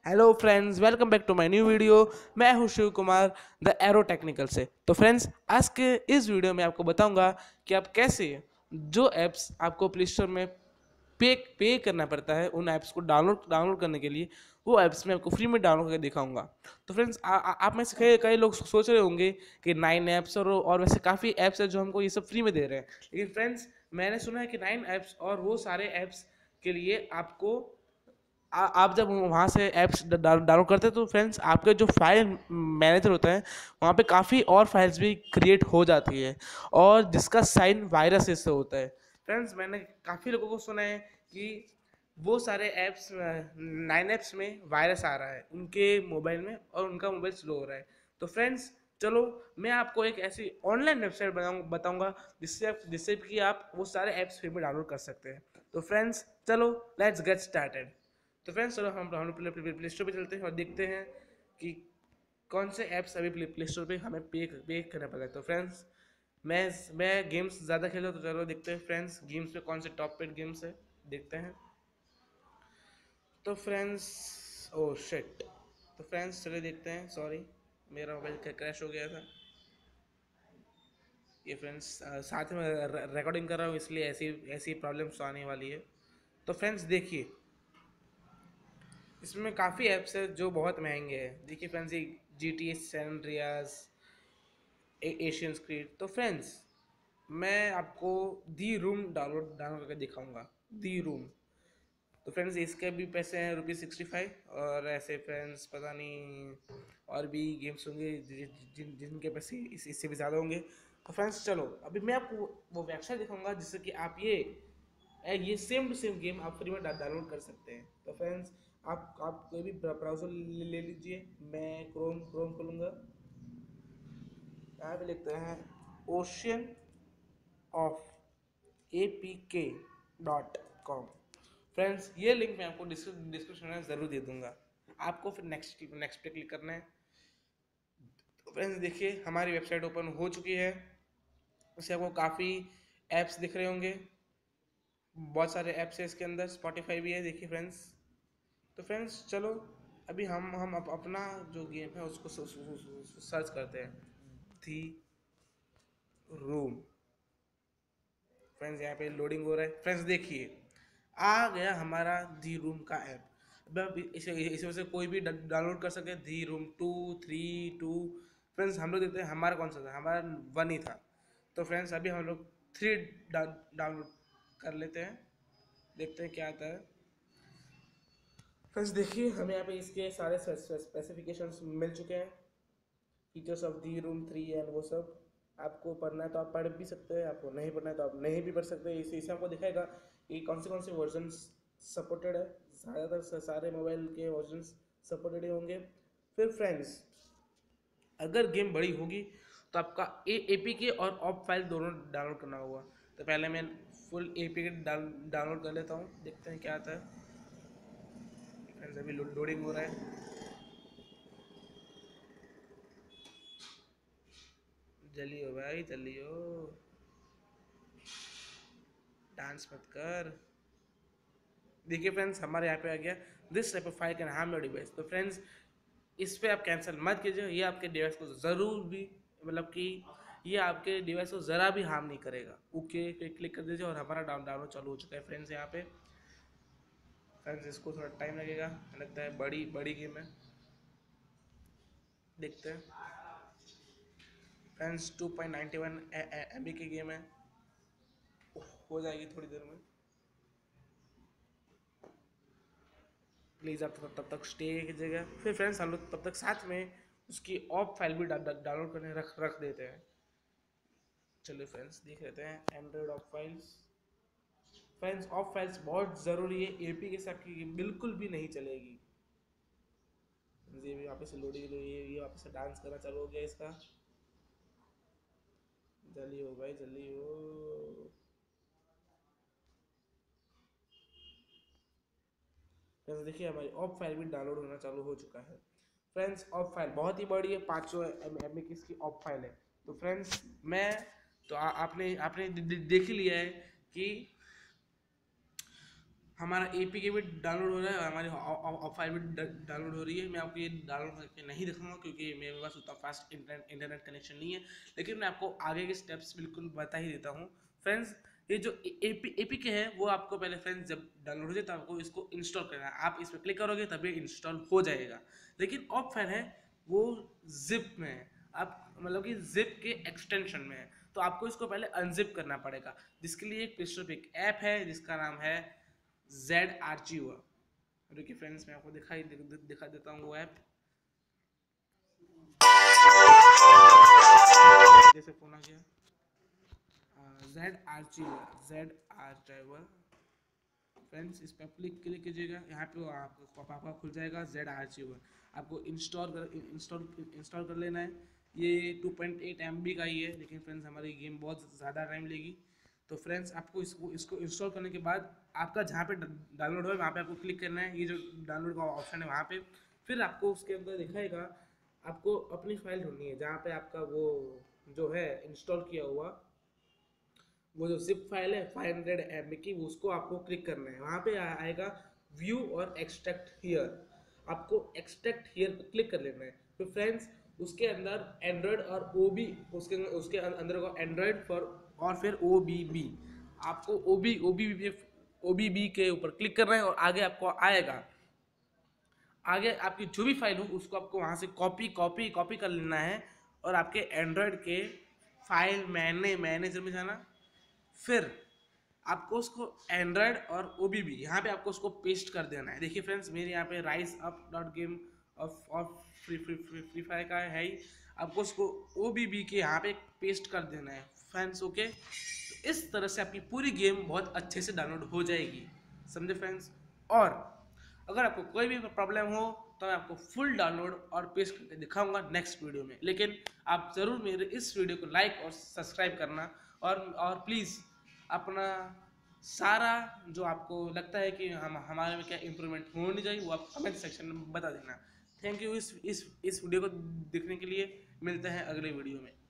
Hello friends, welcome back to my new video. मैं हूं Shiv Kumar the arrow technical से। तो फ्रेंड्स, आज के इस वीडियो में आपको बताऊंगा कि आप कैसे जो ऐप्स आपको प्ले स्टोर में पे करना पड़ता है, उन ऐप्स को डाउनलोड करने के लिए वो ऐप्स मैं आपको फ्री में डाउनलोड करके दिखाऊंगा। तो फ्रेंड्स, आप में से कई कई लोग सोच रहे होंगे कि 9 ऐप्स और वैसे काफ़ी ऐप्स है जो हमको ये सब फ्री में दे रहे हैं। लेकिन फ्रेंड्स, मैंने सुना है कि 9 ऐप्स और वो सारे ऐप्स के लिए आपको आप जब वहाँ से ऐप्स डाउनलोड करते हैं तो फ्रेंड्स, आपके जो फाइल मैनेजर होता है वहाँ पे काफ़ी और फाइल्स भी क्रिएट हो जाती है, और जिसका साइन वायरस से होता है। फ्रेंड्स, मैंने काफ़ी लोगों को सुना है कि वो सारे ऐप्स 9 ऐप्स में वायरस आ रहा है उनके मोबाइल में, और उनका मोबाइल स्लो हो रहा है। तो फ्रेंड्स, चलो मैं आपको एक ऐसी ऑनलाइन वेबसाइट बताऊंगा जिससे कि आप वो सारे ऐप्स फ्री में डाउनलोड कर सकते हैं। तो फ्रेंड्स, चलो लेट्स गेट स्टार्टेड। तो फ्रेंड्स, चलो हम प्ले स्टोर पे चलते हैं और देखते हैं कि कौन से ऐप्स अभी प्ले स्टोर पे हमें पे करना पड़ेगा। तो फ्रेंड्स, मैं गेम्स ज़्यादा खेलता हूँ, तो चलो देखते हैं फ्रेंड्स गेम्स पे कौन से टॉप पेड गेम्स है, देखते हैं। तो फ्रेंड्स, ओ शिट। तो फ्रेंड्स, चलिए देखते हैं। सॉरी, मेरा मोबाइल क्रैश हो गया था। ये फ्रेंड्स, साथ में रिकॉर्डिंग कर रहा हूँ, इसलिए ऐसी ऐसी प्रॉब्लम्स आने वाली है। तो फ्रेंड्स देखिए, इसमें काफ़ी ऐप्स है जो बहुत महंगे हैं। देखिए फ्रेंड्स, ये GTA San Andreas, Asian screed. तो फ्रेंड्स, मैं आपको दी रूम डाउनलोड करके दिखाऊंगा। दी रूम। तो फ्रेंड्स, इसके भी पैसे हैं ₹65, और ऐसे फ्रेंड्स पता नहीं और भी गेम्स होंगे जिनके पैसे इससे भी ज़्यादा होंगे। तो फ्रेंड्स, चलो अभी मैं आपको वो वेबसाइट दिखाऊंगा जिससे कि आप ये सेम टू सेम गेम आप फ्री में डाउनलोड कर सकते हैं। तो फ्रेंड्स, आप कोई भी ब्राउज़र ले लीजिए। मैं क्रोम खोलूँगा। यहाँ पे लिखते हैं ओशियन ऑफ apk.com। फ्रेंड्स, ये लिंक मैं आपको डिस्क्रिप्शन में ज़रूर दे दूंगा। आपको फिर नेक्स्ट पे क्लिक करना है। तो फ्रेंड्स देखिए, हमारी वेबसाइट ओपन हो चुकी है। इससे आपको काफ़ी ऐप्स दिख रहे होंगे। बहुत सारे ऐप्स है इसके अंदर, स्पॉटिफाई भी है। देखिए फ्रेंड्स, तो फ्रेंड्स चलो अभी हम अपना जो गेम है उसको सर्च करते हैं। दी रूम। फ्रेंड्स, यहाँ पे लोडिंग हो रहा है। फ्रेंड्स देखिए, आ गया हमारा दी रूम का ऐप। अब आप इसे से कोई भी डाउनलोड कर सकते हैं। दी रूम 2, 3, 2। फ्रेंड्स, हम लोग देखते हैं हमारा कौन सा था। हमारा 1 ही था। तो फ्रेंड्स, अभी हम लोग 3 डाउनलोड कर लेते हैं, देखते हैं क्या आता है। फ्रेंड्स देखिए, हमें यहाँ पे इसके सारे स्पेसिफिकेशंस मिल चुके हैं। Features of the room 3 and वो सब। आपको पढ़ना है तो आप पढ़ भी सकते हैं, आपको नहीं पढ़ना है तो आप नहीं भी पढ़ सकते हैं। इसे आपको दिखाएगा कि कौन से वर्जन सपोर्टेड है। ज़्यादातर सारे मोबाइल के वर्जन सपोर्टेड ही होंगे। फिर फ्रेंड्स, अगर गेम बड़ी होगी तो आपका APK और ऑप फाइल दोनों डाउनलोड करना होगा। तो पहले मैं फुल APK डाउनलोड कर लेता हूँ, देखते हैं क्या आता है। फ्रेंड्स, अभी लोडिंग हो रहा है। जल्दी हो भाई, जल्दी हो, डांस मत कर। देखिए फ्रेंड्स, हमारे यहाँ पे आ गया this type of file can harm your device. तो फ्रेंड्स, इस पर आप कैंसिल मत कीजिए। ये आपके डिवाइस को ज़रूर भी, मतलब कि ये आपके डिवाइस को ज़रा भी हार्म नहीं करेगा। ओके पे क्लिक कर दीजिए, और हमारा डाउनलोड चालू हो चुका है फ्रेंड्स। यहाँ पे फ्रेंड्स, इसको थोड़ा टाइम लगेगा, लगता है बड़ी बड़ी गेम है। देखते हैं फ्रेंड्स, 2.91 MB की गेम है। हो जाएगी थोड़ी देर में। प्लीज़ आप तब तक स्टे कीजिएगा। फिर फ्रेंड्स, हम लोग तब तक साथ में उसकी ऑप फाइल भी डाउनलोड करने रख देते हैं। चलिए फ्रेंड्स, देख लेते हैं android of files. Friends, of files बहुत ज़रूरी है। APK के साथ की बिल्कुल भी नहीं चलेगी। ये भी वापस से लोडिंग, ये वापस से डांस करना चालू हो गया इसका। जल्दी हो भाई, जल्दी हो। फ्रेंड्स देखिए, हमारी ऑफ फाइल भी डाउनलोड होना चालू हो चुका है। फ्रेंड्स, ऑफ फाइल बहुत ही बड़ी है, 500 MB की इसकी ऑफ फाइल है। तो फ्रेंड्स, मैं तो आपने आपने देख ही लिया है कि हमारा एपीके भी डाउनलोड हो रहा है और हमारी फाइल भी डाउनलोड हो रही है। मैं आपको ये डाउनलोड करके नहीं दिखाऊंगा क्योंकि मेरे पास उतना फास्ट इंटरनेट कनेक्शन नहीं है, लेकिन मैं आपको आगे के स्टेप्स बिल्कुल बता ही देता हूँ फ्रेंड्स। ये जो एपीके है वो आपको पहले फ्रेंड्स जब डाउनलोड हो जाए तो आपको इसको इंस्टॉल करना है। आप इस पर क्लिक करोगे तभी इंस्टॉल हो जाएगा, लेकिन ऑप फाइल है वो जिप में है, आप मतलब कि जिप के एक्सटेंशन में है, तो आपको इसको पहले अनजिप करना पड़ेगा, जिसके लिए प्ले स्टोर पे एक ऐप है जिसका नाम है जेड आर्चिवर। देखिए फ्रेंड्स मैं आपको दिखा देता हूँ वो ऐप। जैसे फोन आ गया जेड आर्चिवर फ्रेंड्स, इस पर क्लिक कीजिएगा। यहाँ पे आपका खुल जाएगा जेड आर्चिवर। आपको इंस्टॉल कर लेना है। ये 2.8 MB का ही है, लेकिन फ्रेंड्स हमारी गेम बहुत ज़्यादा टाइम लेगी। तो फ्रेंड्स आपको इसको इंस्टॉल करने के बाद आपका जहाँ पे डाउनलोड हो वहाँ पे आपको क्लिक करना है। ये जो डाउनलोड का ऑप्शन है वहाँ पे, फिर आपको उसके अंदर दिखाएगा आपको अपनी फाइल ढूंढनी है जहाँ पे आपका वो जो है इंस्टॉल किया हुआ वो जो जिप फाइल है 500 MB की, उसको आपको क्लिक करना है। वहाँ पे आएगा व्यू और एक्सट्रैक्ट हियर, आपको एक्सट्रैक्ट हियर पर क्लिक कर लेना है। तो फ्रेंड्स उसके अंदर एंड्रॉयड और ओबी, उसके उसके अंदर को एंड्रॉयड फॉर और फिर OBB, आपको OBB के ऊपर क्लिक करना है और आगे आपको आएगा, आगे आपकी जो भी फाइल हो उसको आपको वहाँ से कॉपी कर लेना है और आपके एंड्रॉयड के फाइल मैनेजर में जाना। फिर आपको उसको एंड्रॉयड और OBB यहाँ पे आपको उसको पेस्ट कर देना है। देखिए फ्रेंड्स मेरे यहाँ पे rise up dot game of free fire का है ही, आपको उसको OBB के यहाँ पे पेस्ट कर देना है फ्रेंड्स। ओके, तो इस तरह से आपकी पूरी गेम बहुत अच्छे से डाउनलोड हो जाएगी, समझे फ्रेंड्स। और अगर आपको कोई भी प्रॉब्लम हो तो मैं आपको फुल डाउनलोड और पेस्ट करके दिखाऊंगा नेक्स्ट वीडियो में, लेकिन आप ज़रूर मेरे इस वीडियो को लाइक और सब्सक्राइब करना। और प्लीज़ अपना सारा जो आपको लगता है कि हमारे में क्या इम्प्रूवमेंट होनी चाहिए वो आप कमेंट सेक्शन में बता देना। थैंक यू इस वीडियो को देखने के लिए। मिलते हैं अगले वीडियो में।